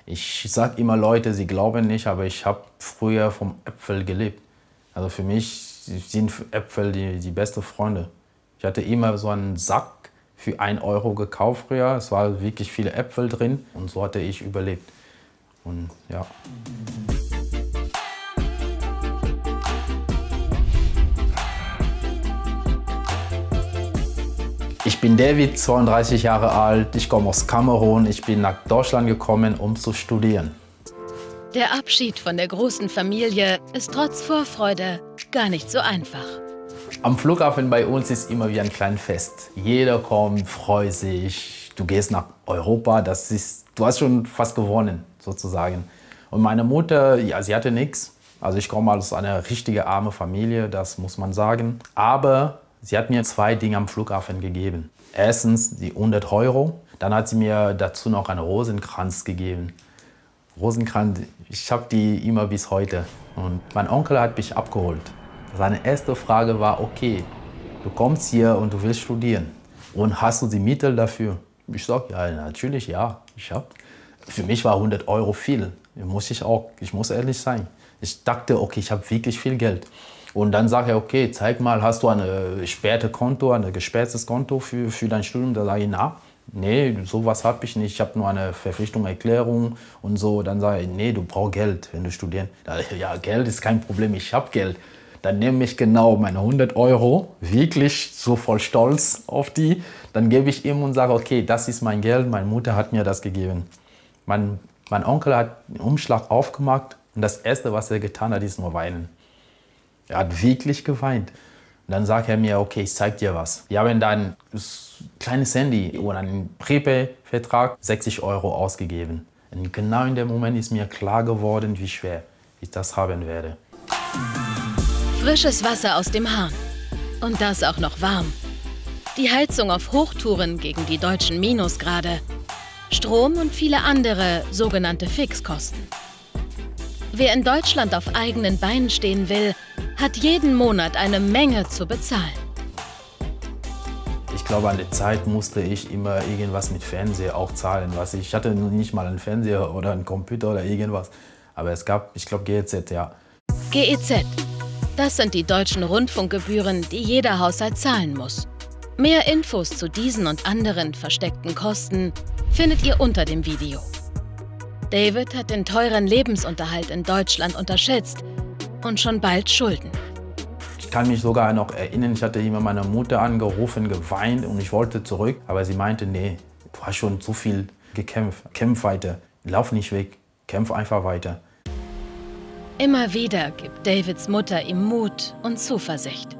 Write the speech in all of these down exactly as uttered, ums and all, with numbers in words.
Ich sage immer Leute, sie glauben nicht, aber ich habe früher vom Äpfel gelebt. Also für mich sind Äpfel die, die besten Freunde. Ich hatte immer so einen Sack für ein Euro gekauft früher. Es waren wirklich viele Äpfel drin und so hatte ich überlebt. Und ja. Ich bin David, zweiunddreißig Jahre alt, ich komme aus Kamerun, ich bin nach Deutschland gekommen, um zu studieren. Der Abschied von der großen Familie ist trotz Vorfreude gar nicht so einfach. Am Flughafen bei uns ist immer wie ein kleines Fest. Jeder kommt, freut sich, du gehst nach Europa, das ist, du hast schon fast gewonnen, sozusagen. Und meine Mutter, ja, sie hatte nichts. Also ich komme aus einer richtigen armen Familie, das muss man sagen. Aber sie hat mir zwei Dinge am Flughafen gegeben. Erstens die hundert Euro, dann hat sie mir dazu noch einen Rosenkranz gegeben. Rosenkranz, ich habe die immer bis heute. Und mein Onkel hat mich abgeholt. Seine erste Frage war, okay, du kommst hier und du willst studieren. Und hast du die Mittel dafür? Ich sage, ja, natürlich, ja, ich habe. Für mich war hundert Euro viel, muss ich auch, ich muss ehrlich sein. Ich dachte, okay, ich habe wirklich viel Geld. Und dann sage ich, okay, zeig mal, hast du ein gesperrtes Konto, ein gesperrtes Konto für, für dein Studium? Da sage ich, na, nee, sowas habe ich nicht. Ich habe nur eine Verpflichtung, Erklärung und so. Dann sage ich, nee, du brauchst Geld, wenn du studierst. Ja, Geld ist kein Problem, ich habe Geld. Dann nehme ich genau meine hundert Euro, wirklich so voll stolz auf die. Dann gebe ich ihm und sage, okay, das ist mein Geld, meine Mutter hat mir das gegeben. Mein, mein Onkel hat den Umschlag aufgemacht und das Erste, was er getan hat, ist nur weinen. Er hat wirklich geweint. Und dann sagt er mir, okay, ich zeig dir was. Wir haben dann ein kleines Handy oder einen Prepaid-Vertrag, sechzig Euro ausgegeben. Und genau in dem Moment ist mir klar geworden, wie schwer ich das haben werde. Frisches Wasser aus dem Hahn. Und das auch noch warm. Die Heizung auf Hochtouren gegen die deutschen Minusgrade. Strom und viele andere sogenannte Fixkosten. Wer in Deutschland auf eigenen Beinen stehen will, hat jeden Monat eine Menge zu bezahlen. Ich glaube, an der Zeit musste ich immer irgendwas mit Fernseher auch zahlen. Was ich hatte nicht mal einen Fernseher oder einen Computer oder irgendwas. Aber es gab, ich glaube, G E Z, ja. G E Z. Das sind die deutschen Rundfunkgebühren, die jeder Haushalt zahlen muss. Mehr Infos zu diesen und anderen versteckten Kosten findet ihr unter dem Video. David hat den teuren Lebensunterhalt in Deutschland unterschätzt und schon bald Schulden. Ich kann mich sogar noch erinnern, ich hatte immer meine Mutter angerufen, geweint und ich wollte zurück. Aber sie meinte, nee, du hast schon zu viel gekämpft. Kämpf weiter, lauf nicht weg, kämpf einfach weiter. Immer wieder gibt Davids Mutter ihm Mut und Zuversicht.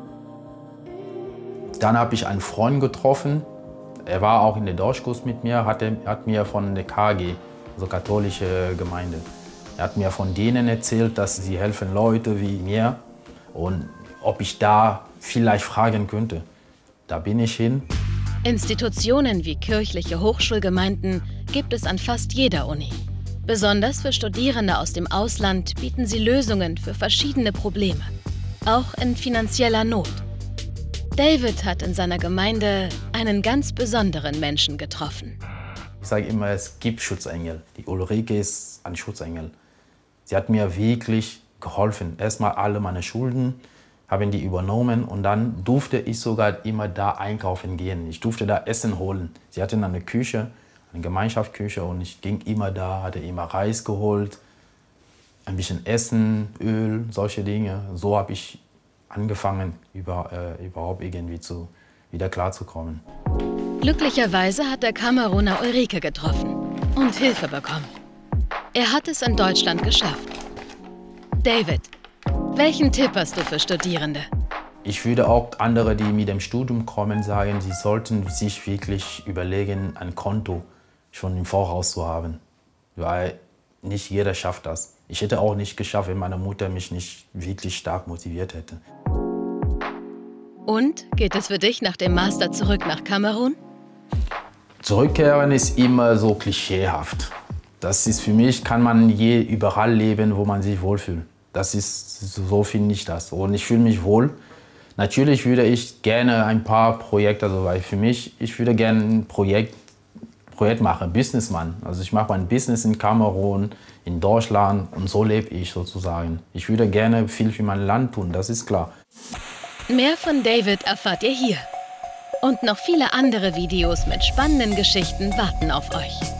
Dann habe ich einen Freund getroffen. Er war auch in der Deutschkurs mit mir, hat, hat mir von der K G, also katholische Gemeinde, er hat mir von denen erzählt, dass sie helfen Leute wie mir und ob ich da vielleicht fragen könnte. Da bin ich hin. Institutionen wie kirchliche Hochschulgemeinden gibt es an fast jeder Uni. Besonders für Studierende aus dem Ausland bieten sie Lösungen für verschiedene Probleme, auch in finanzieller Not. David hat in seiner Gemeinde einen ganz besonderen Menschen getroffen. Ich sage immer, es gibt Schutzengel. Die Ulrike ist ein Schutzengel. Sie hat mir wirklich geholfen. Erstmal alle meine Schulden haben die übernommen und dann durfte ich sogar immer da einkaufen gehen. Ich durfte da Essen holen. Sie hatten eine Küche, eine Gemeinschaftsküche und ich ging immer da, hatte immer Reis geholt, ein bisschen Essen, Öl, solche Dinge. So habe ich angefangen, über, äh, überhaupt irgendwie zu, wieder klarzukommen. Glücklicherweise hat der Kameruner Ulrike getroffen und Hilfe bekommen. Er hat es in Deutschland geschafft. David, welchen Tipp hast du für Studierende? Ich würde auch andere, die mit dem Studium kommen, sagen, sie sollten sich wirklich überlegen, ein Konto schon im Voraus zu haben. Weil nicht jeder schafft das. Ich hätte auch nicht geschafft, wenn meine Mutter mich nicht wirklich stark motiviert hätte. Und geht es für dich nach dem Master zurück nach Kamerun? Zurückkehren ist immer so klischeehaft. Das ist für mich, kann man je überall leben, wo man sich wohlfühlt. Das ist, so finde ich das. Und ich fühle mich wohl. Natürlich würde ich gerne ein paar Projekte, also weil für mich, ich würde gerne ein Projekt Projekt mache, Businessman. Also ich mache mein Business in Kamerun, in Deutschland und so lebe ich sozusagen. Ich würde gerne viel für mein Land tun, das ist klar. Mehr von David erfahrt ihr hier. Und noch viele andere Videos mit spannenden Geschichten warten auf euch.